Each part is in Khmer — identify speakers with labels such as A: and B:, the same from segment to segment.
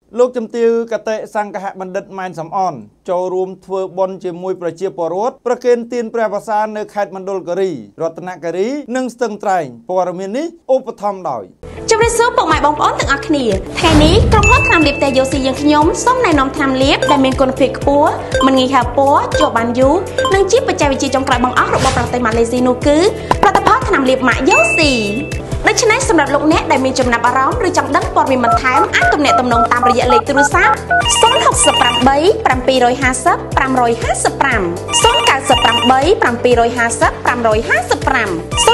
A: លោកជំទាវកតេសង្ឃបណ្ឌិតម៉ែនសំអនចូលរួមធ្វើបុណ្យជាមួយប្រជាពលរដ្ឋប្រគេនទានព្រះវស្សានៅខេត្តមណ្ឌលគិរីរតនគិរីនិងស្ទឹងត្រែងព័ត៌មាននេះឧបត្ថម្ភដោយ
B: ជំរាបសួរពុកម៉ែបងប្អូនទាំងអស់គ្នាថ្ងៃនេះក្រុមហ៊ុនថ្នាំលាបតែយូស៊ីយើងខ្ញុំសូមណែនាំថ្នាំលាបដែលមានគុណភាពខ្ពស់មិនងាយហើរពណ៌ជាប់បានយូរនិងជាបច្ចេកវិទ្យាចុងក្រោយបង្អស់របស់ប្រទេសម៉ាឡេស៊ីនោះគឺផលិតផលថ្នាំលាបម៉ាក់យូស៊ីដូច្នេះសម្រាប់លោកអ្នកដែលមានចំណាប់អារម្មណ៍ឬចង់ដឹងព័ត៌មានបន្ថែមអាចទំនាក់ទំនងតាមរយៈលេខទូរស័ព្ទ068 750 555 098 750 555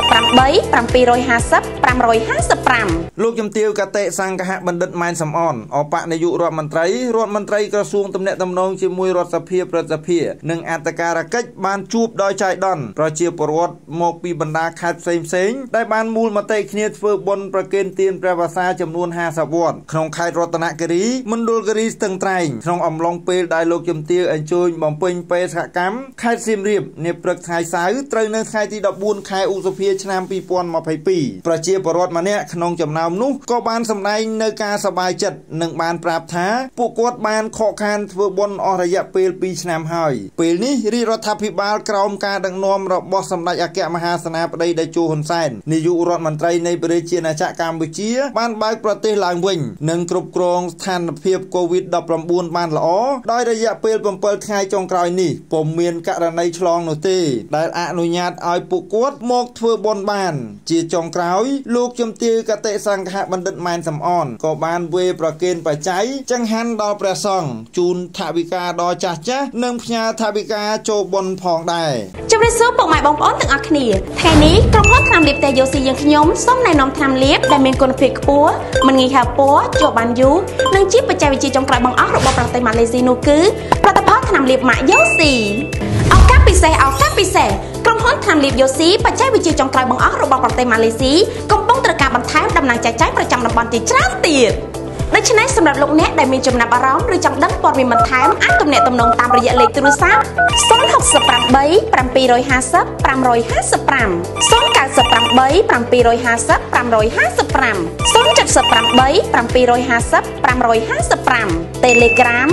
B: 078 750 555
A: លោកជំទាវកតេសង្ឃបណ្ឌិតម៉ែនសំអនអបនាយករដ្ឋមន្ត្រីក្រសួងទំនាក់ទំនងជាមួយរដ្ឋសភាប្រតិភិនិងអន្តការកិច្ចបានជួបដោយចៃដន្យប្រជាពលរដ្ឋមកពីបណ្ដាខេត្តផ្សេងៗដែលបានមូលមតិគ្នាធ្វើបុណ្យប្រគេនទានព្រះវស្សាចំនួន50វត្តក្នុងខេត្តរតនគិរីមណ្ឌលគិរីស្ទឹងត្រែងក្នុងអំឡុងពេលដែលលោកជំទាវអញ្ជើញបំពេញបេសកកម្មខេត្តសៀមរាបនាព្រឹកថ្ងៃសៅរ៍ត្រូវនៅថ្ងៃទី14ខែឧសភាឆ្នាំ2022ប្រជាពលរដ្ឋម្នាក់ក្នុងចំណោមនោះក៏បានសម្ដែងនៅការសប្បាយចិត្តនិងបានប្រាប់ថាពួកគាត់បានខកខានធ្វើបុណ្យអស់រយៈពេល2ឆ្នាំហើយពេលនេះរាជរដ្ឋាភិបាលក្រោមការដឹកនាំរបស់សម្ដេចអគ្គមហាសេនាបតីតេជោហ៊ុនសែននាយករដ្ឋមន្ត្រីនៃប្រជាណាចក្រកម្ពុជាបានបើកប្រទេសឡើងវិញនិងគ្រប់គ្រងស្ថានភាព COVID-19 បានល្អដោយរយៈពេល7ថ្ងៃចុងក្រោយនេះពុំមានករណីឆ្លងនោះទេដែលអនុញ្ញាតឲ្យពួកគាត់មកធ្វើបុណ្យបានជាចុងក្រោយលោកជំទាវកតេសង្ឃបណ្ឌិតម៉ែនសំអនក៏បានវេប្រគេនបច្ច័យចង្ហាន់ដល់ព្រះសង្ឃជូនថវិកាដល់ចាស់ៗនិងផ្ញើថវិកាចូលបុណ្យផងដែរ
B: ជំរាបសួរពុកម៉ែបងប្អូនទាំងអស់គ្នាថ្ងៃនេះក្រុមហ៊ុនថ្នាំលាបតែយូស៊ីយើងខ្ញុំសូមណែនាំថ្នាំលាបដែលមានគុណភាពខ្ពស់មិនងាយហើរពណ៌ជាប់បានយូរនិងជាបច្ចេកវិទ្យាចុងក្រោយបង្អស់របស់ប្រទេសម៉ាឡេស៊ីនោះគឺផលិតផលថ្នាំលាបម៉ាក់យូស៊ីឱកាសពិសេសក្រុមហ៊ុនថ្នាំលាបយូស៊ីបច្ចេកវិទ្យាចុងក្រោយបង្អស់របស់ប្រទេសម៉ាឡេស៊ីកំពុងត្រូវការបន្ថែមដំណើរចែកចាយប្រចាំតំបន់ជាច្រើនទៀតដូច្នេះសម្រាប់លោកអ្នកដែលមានចំណាប់អារម្មណ៍ឬចង់ដឹងព័ត៌មានបន្ថែមអាចទំនាក់ទំនងតាមរយៈលេខទូរស័ព្ទ068 750 555 098 750 555 078 750 555 Telegram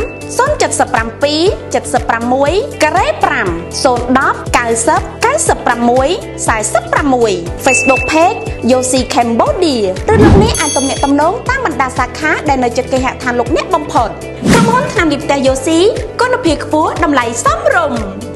B: 077 76 ការ៉េ5 010 90 96 46 Facebook Page Yosi Cambodia ឬលោកអ្នកអាចទំនាក់ទំនងតាមបណ្ដាសាខាដែលនៅជិតគេហដ្ឋានលោកអ្នកបំផុតក្រុមហ៊ុនថ្នាំលាបតែយូស៊ីគុណភាពខ្ពស់តម្លៃសមរម្យ